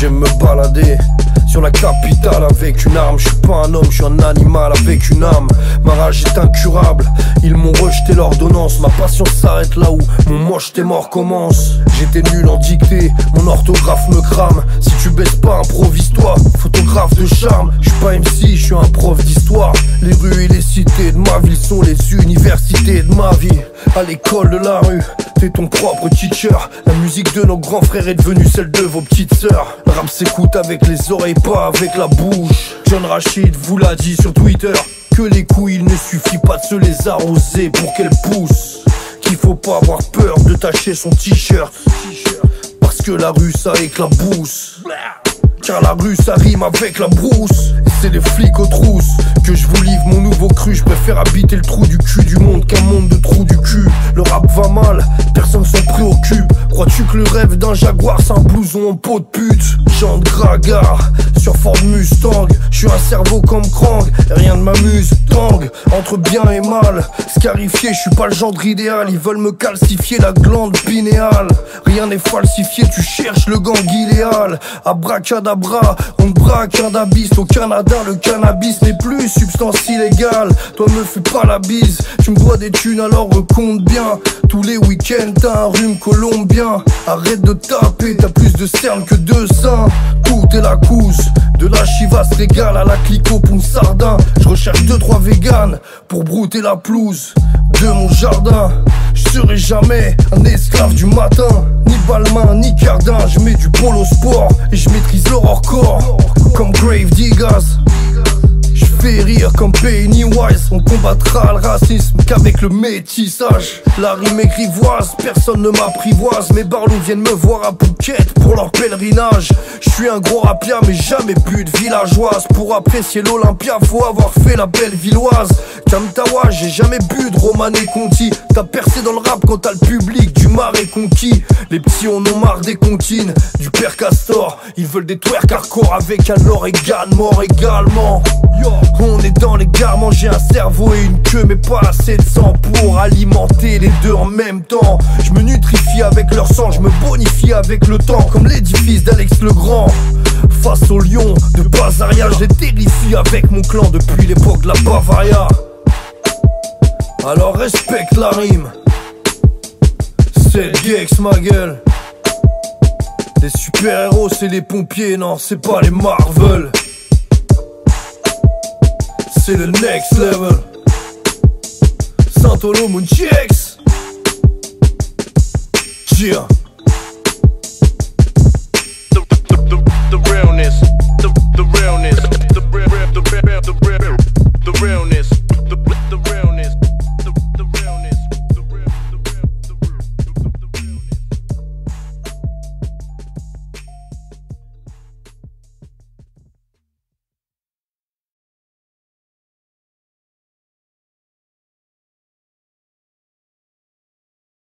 J'aime me balader sur la capitale avec une arme. Je suis pas un homme, je suis un animal avec une âme. Ma rage est incurable, ils m'ont rejeté l'ordonnance. Ma passion s'arrête là où mon moche t'es mort commence. J'étais nul en dictée, mon orthographe me crame. Si tu baisses pas, improvise-toi, photographe de charme. Je suis pas MC, je suis un prof d'histoire. Les rues et les cités de ma ville sont les universités de ma vie. À l'école de la rue, t'es ton propre teacher. La musique de nos grands frères est devenue celle de vos petites sœurs. Le rap s'écoute avec les oreilles, pas avec la bouche. John Rachid vous l'a dit sur Twitter, que les couilles, il ne suffit pas de se les arroser pour qu'elles poussent. Qu'il faut pas avoir peur de tacher son t-shirt, parce que la rue ça éclabousse. Car la rue ça rime avec la brousse. Et c'est des flics aux trousses que je vous livre mon nouveau cru. Je préfère habiter le trou du cul du monde qu'un monde de trous du cul. Le rap va mal, personne s'en préoccupe. Crois-tu que le rêve d'un jaguar c'est un blouson en peau de pute? Chante Gragar sur Ford Mustang. Je suis un cerveau comme Krang et rien ne m'amuse. Tang, entre bien et mal, scarifié, je suis pas le gendre idéal. Ils veulent me calcifier la glande pinéale. Rien n'est falsifié, tu cherches le gang idéal. Abracadabra, on te braque un dabis. Au Canada, le cannabis n'est plus substance illégale. Toi me fais pas la bise, tu me dois des thunes alors recompte bien. Tous les week-ends t'as un rhume colombien. Arrête de taper, t'as plus de cernes que de seins. Tout est la couse, de la chivas régale à la clico pour sardin. Je recherche 2-3 véganes pour brouter la pelouse de mon jardin. Je serai jamais un esclave du matin, ni Balmain, ni Cardin. Je mets du polo sport et je maîtrise l'horreur corps comme Grave Diggaz. Je fais rire comme Pennywise. On combattra le racisme qu'avec le métissage. La rime est grivoise, personne ne m'apprivoise. Mes barlots viennent me voir à Phuket pour leur pèlerinage. Je suis un gros rapia mais jamais plus de villageoise. Pour apprécier l'Olympia faut avoir fait la belle villoise. Kamtawa, j'ai jamais bu de Roman et Conti. T'as percé dans le rap quand t'as le public du marais conquis. Les petits en ont marre des comptines, du père Castor. Ils veulent des twerk hardcore avec un Oregan mort également. On est dans les gares, manger un cerveau et une queue mais pas assez de sang pour alimenter les deux en même temps. Je me nutrifie avec leur sang, je me bonifie avec le temps. Comme l'édifice d'Alex le Grand. Face au lion de Bazaria, je les terrifie avec mon clan depuis l'époque de la Bavaria. Alors respecte la rime. C'est Gex ma gueule. Les super-héros c'est les pompiers, non c'est pas les Marvel. C'est le next level. Saint-Olo Munchiex. Yeah.